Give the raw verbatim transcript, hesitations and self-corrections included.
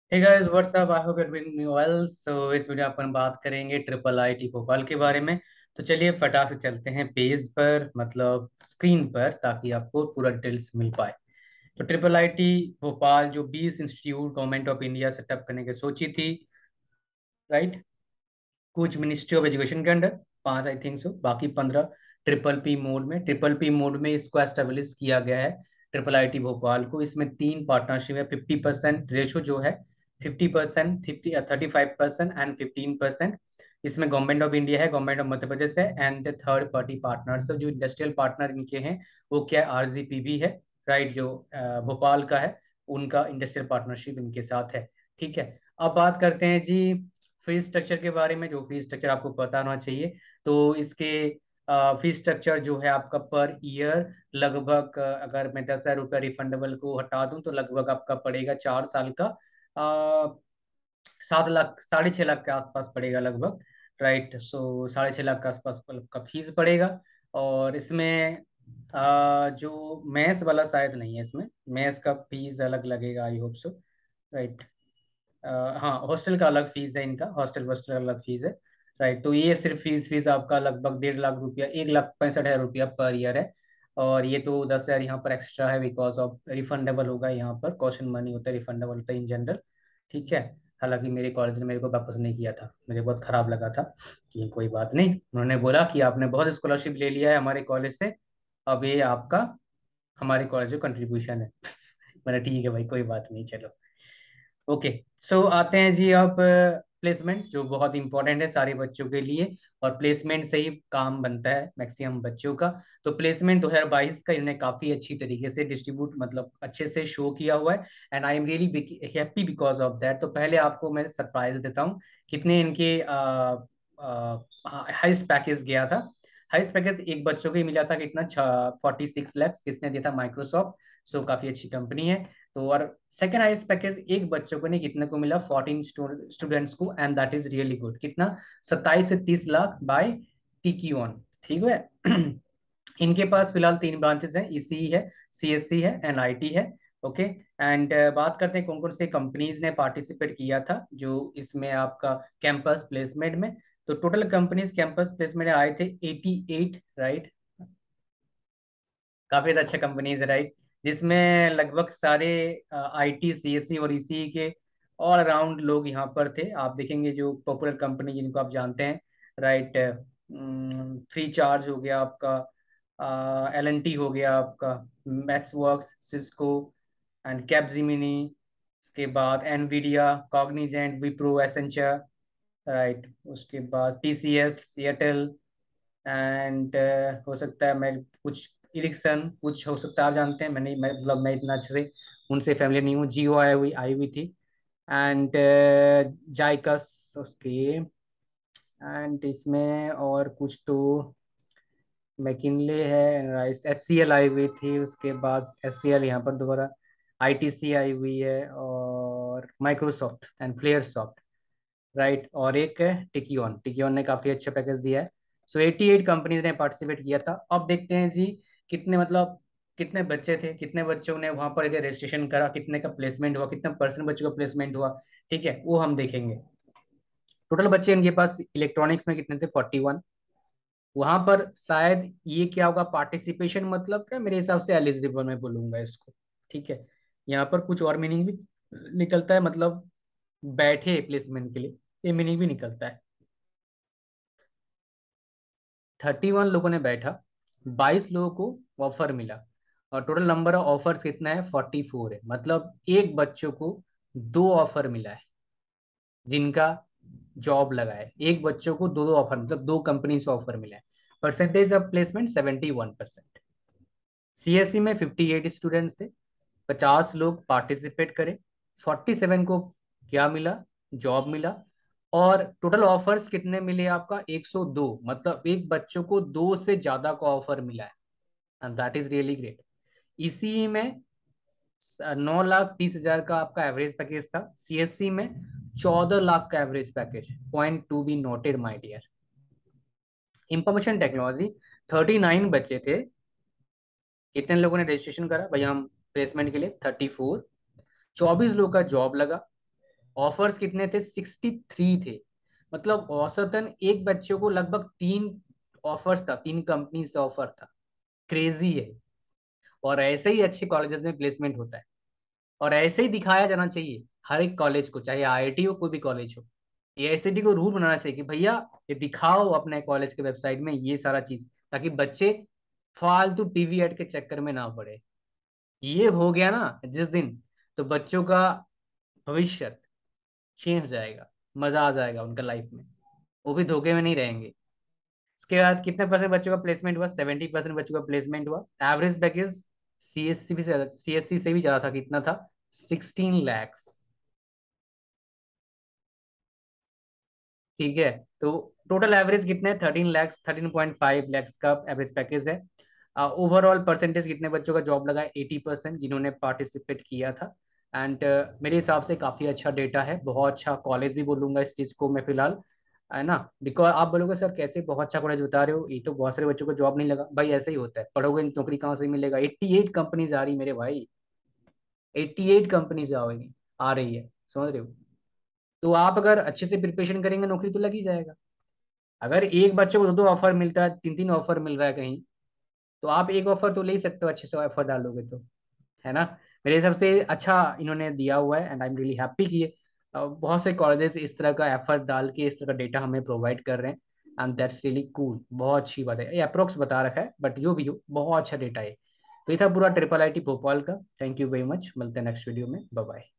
Hey guys what's up, I hope you are doing well. So इस video में अपन बात करेंगे ट्रिपल आईटी भोपाल के बारे में। तो चलिए फटाक से चलते हैं पेज पर, मतलब स्क्रीन पर, ताकि आपको पूरा डिटेल्स मिल पाए। तो ट्रिपल आईटी भोपाल जो बीस institute government of India setup करने की सोची थी, राइट। कुछ मिनिस्ट्री ऑफ एजुकेशन के अंडर, पांच आई थिंक सो, बाकी पंद्रह ट्रिपल पी मोड में। ट्रिपल पी मोड में इसको एस्टेब्लिश किया गया है ट्रिपल आईटी भोपाल को। इसमें तीन पार्टनरशिप है, फिफ्टी परसेंट रेशो जो है, fifty percent, fifty thirty five percent and fifteen percent. इसमें गवर्नमेंट ऑफ इंडिया है, गवर्नमेंट ऑफ मध्य प्रदेश है, एंड थर्ड पार्टी पार्टनर्स जो इंडस्ट्रियल पार्टनर इनके हैं वो क्या है, आरजीपीवी है, राइट, जो अ, भोपाल का है। उनका इंडस्ट्रियल पार्टनरशिप इनके साथ है। ठीक है। अब बात करते हैं जी फीस स्ट्रक्चर के बारे में, जो फीस स्ट्रक्चर आपको पता होना चाहिए। तो इसके फीस स्ट्रक्चर जो है आपका पर ईयर लगभग, अ, अगर मैं दस हजार रुपया रिफंडेबल को हटा दूं तो लगभग आपका पड़ेगा चार साल का अ, सात लाख, साढ़े छह लाख के आसपास पड़ेगा लगभग, राइट। सो साढ़े छह लाख के आसपास का फीस पड़ेगा। और इसमें अ, जो मैथ्स वाला शायद नहीं है, इसमें मैथ्स का फीस अलग लगेगा, आई होप सो, राइट। अ, हाँ, हॉस्टल का अलग फीस है, इनका हॉस्टल वॉस्टल का अलग फीस है, राइट। तो ये सिर्फ फीस फीस आपका लगभग डेढ़ लाख रुपया, एक लाख पैंसठ हजार रुपया पर ईयर है। और ये तो दस हजार यहाँ पर एक्स्ट्रा है, बिकॉज ऑफ रिफंडेबल होगा, यहाँ पर कॉशन मनी होता है, रिफंडेबल होता है इन जनरल। ठीक है। हालांकि मेरे कॉलेज ने मेरे को वापस नहीं किया था, मुझे बहुत खराब लगा था कि कोई बात नहीं, उन्होंने बोला कि आपने बहुत स्कॉलरशिप ले लिया है हमारे कॉलेज से, अब ये आपका हमारे कॉलेज में कंट्रीब्यूशन है। मैंने ठीक है भाई, कोई बात नहीं, चलो। ओके। सो आते हैं जी अब प्लेसमेंट, जो बहुत इंपॉर्टेंट है सारे बच्चों के लिए। और प्लेसमेंट से ही काम बनता है मैक्सिमम बच्चों का। तो प्लेसमेंट दो हज़ार बाईस का इन्होंने काफी अच्छी तरीके से डिस्ट्रीब्यूट, मतलब अच्छे से शो किया हुआ है। And I am really happy because of that. तो पहले आपको मैं सरप्राइज देता हूँ, कितने इनके हाईएस्ट पैकेज गया था। हाईएस्ट पैकेज एक बच्चों को ही मिला था, कितना, फोर्टी सिक्स लैक्स। किसने दिया था? माइक्रोसॉफ्ट। सो काफी अच्छी कंपनी है। तो और सेकेंड हाईएस्ट पैकेज एक बच्चों को नहीं, कितने को मिला, फोर्टीन स्टूडेंट्स को, and that is really good. कितना? सत्ताईस से तीस लाख बाय टीक्यूऑन। ठीक है। इनके पास फिलहाल तीन ब्रांचेस हैं, ईसीई है, सीएससी है, एंड आईटी है। ओके। एंड बात करते हैं कौन कौन से कंपनीज ने पार्टिसिपेट किया था जो इसमें आपका कैंपस प्लेसमेंट में। तो टोटल कंपनीज कैंपस प्लेसमेंट आए थे अठासी, राइट। काफी अच्छा कंपनीज है, राइट। जिसमें लगभग सारे आईटी, सीएससी और ईसीई के ऑल अराउंड लोग यहाँ पर थे। आप देखेंगे जो पॉपुलर कंपनी जिनको आप जानते हैं, राइट। फ्री चार्ज हो गया आपका, एल एन टी हो गया आपका, MathWorks, Cisco and Capgemini. उसके बाद Nvidia, Cognizant, Wipro, Accenture, right. उसके बाद टीसीएस, एयरटेल, एंड हो सकता है मैं कुछ, इरिक्सन कुछ हो सकता है, आप जानते हैं, मैं नहीं, मैं मतलब मैं इतना अच्छे से उनसे फैमिली नहीं हूँ। जियो आई हुई आई हुई थी, एंड जाइकस, उसके, एंड इसमें और कुछ तो मैकिनले है, एच सी एल आई हुई थी। उसके बाद एच सी एल यहाँ पर दोबारा, आई टी सी आई हुई है, और Microsoft and Flare Soft, right. और एक है टिकियन, टिकियन ने काफी अच्छा पैकेज दिया है। सो एटी एट कंपनीज ने पार्टिसिपेट किया था। अब देखते हैं जी कितने, मतलब कितने बच्चे थे, कितने बच्चों ने वहां पर रजिस्ट्रेशन करा, कितने का प्लेसमेंट हुआ, कितने परसेंट बच्चों का प्लेसमेंट हुआ। ठीक है, वो हम देखेंगे। टोटल बच्चे इनके पास इलेक्ट्रॉनिक्स में कितने थे? Forty one. वहां पर शायद ये क्या होगा, पार्टिसिपेशन मतलब क्या, मेरे हिसाब से एलिजिबल मैं बोलूंगा इसको। ठीक है। यहाँ पर कुछ और मीनिंग भी निकलता है, मतलब बैठे प्लेसमेंट के लिए, ये मीनिंग भी निकलता है। थर्टी वन लोगों ने बैठा, बाईस लोगों को ऑफर मिला, और टोटल नंबर ऑफ ऑफर्स कितना है? फोर्टी फोर है। मतलब एक बच्चों को दो ऑफर मिला है, जिनका जॉब लगा है। एक बच्चों को दो दो ऑफर, मतलब दो कंपनी से ऑफर मिला है। Percentage of placement seventy one percent. CSC में फिफ्टी एट स्टूडेंट्स थे, पचास लोग पार्टिसिपेट करे, फोर्टी सेवन को क्या मिला? जॉब मिला। और टोटल ऑफर्स कितने मिले आपका? एक सौ दो, मतलब एक बच्चों को दो से ज्यादा का ऑफर मिला है, and that is really great. इसी में नौ लाख तीस हजार का आपका एवरेज पैकेज था, सीएससी में चौदह लाख का average package. Point to be noted my dear. Information technology, thirty nine बच्चे थे। कितने लोगों ने रजिस्ट्रेशन करा भैया हम प्लेसमेंट के लिए? Thirty four. चौबीस लोग का जॉब लगा, ऑफर्स कितने थे? सिक्सटी थ्री थे। मतलब औसतन एक बच्चे को लगभग तीन ऑफर्स था, तीन कंपनी से ऑफर था। क्रेजी है। और ऐसे ही अच्छे कॉलेजेस में प्लेसमेंट होता है, और ऐसे ही दिखाया जाना चाहिए हर एक कॉलेज को, चाहे आई आई टी हो कोई भी कॉलेज हो। ये आई सी टी को रूल बनाना चाहिए कि भैया ये दिखाओ अपने कॉलेज के वेबसाइट में ये सारा चीज, ताकि बच्चे फालतू टी वी एड के चक्कर में ना पड़े। ये हो गया ना जिस दिन, तो बच्चों का भविष्य चेंज हो जाएगा, मजा आ जाएगा उनका लाइफ में, वो भी धोखे में नहीं रहेंगे। इसके बाद कितने परसेंट बच्चों का प्लेसमेंट हुआ? सेवेंटी परसेंट बच्चों का प्लेसमेंट हुआ। Average package C S C भी से सी एस सी से भी ज्यादा था। कितना था? सिक्सटीन लैक्स। ठीक है। तो टोटल एवरेज कितने? Thirteen lakhs, thirteen point five lakhs का एवरेज पैकेज है। ओवरऑल परसेंटेज कितने बच्चों का जॉब लगा है? एटी परसेंट जिन्होंने पार्टिसिपेट किया था। एंड uh, मेरे हिसाब से काफी अच्छा डेटा है, बहुत अच्छा कॉलेज भी बोलूंगा इस चीज को मैं फिलहाल, है ना। बिकॉज आप बोलोगे सर कैसे बहुत अच्छा कॉलेज बता रहे हो, ये तो बहुत सारे बच्चों को जॉब नहीं लगा। भाई ऐसे ही होता है, पढ़ोगे नौकरी कहाँ से मिलेगा? एट्टी एट कंपनीज आ रही मेरे भाई, एट्टी एट कंपनीज आएगी, आ रही है, समझ रहे हो। तो आप अगर अच्छे से प्रिपरेशन करेंगे नौकरी तो लग ही जाएगा। अगर एक बच्चे को दो दो ऑफर मिलता है, तीन तीन ऑफर मिल रहा है कहीं, तो आप एक ऑफर तो ले ही सकते हो अच्छे से ऑफर डालोगे तो, है ना। मेरे हिसाब से अच्छा इन्होंने दिया हुआ है, and I am really happy कि ये, अ, बहुत से कॉलेजेस इस तरह का एफर्ट डाल के इस तरह का डेटा हमें प्रोवाइड कर रहे हैं। एंड दैट्स रियली कूल, बहुत अच्छी बात है। ये अप्रोक्स बता रखा है, बट जो भी हो बहुत अच्छा डेटा है। तो ये था पूरा ट्रिपल आई टी भोपाल का। थैंक यू वेरी मच, मिलते हैं नेक्स्ट वीडियो में। Bye bye.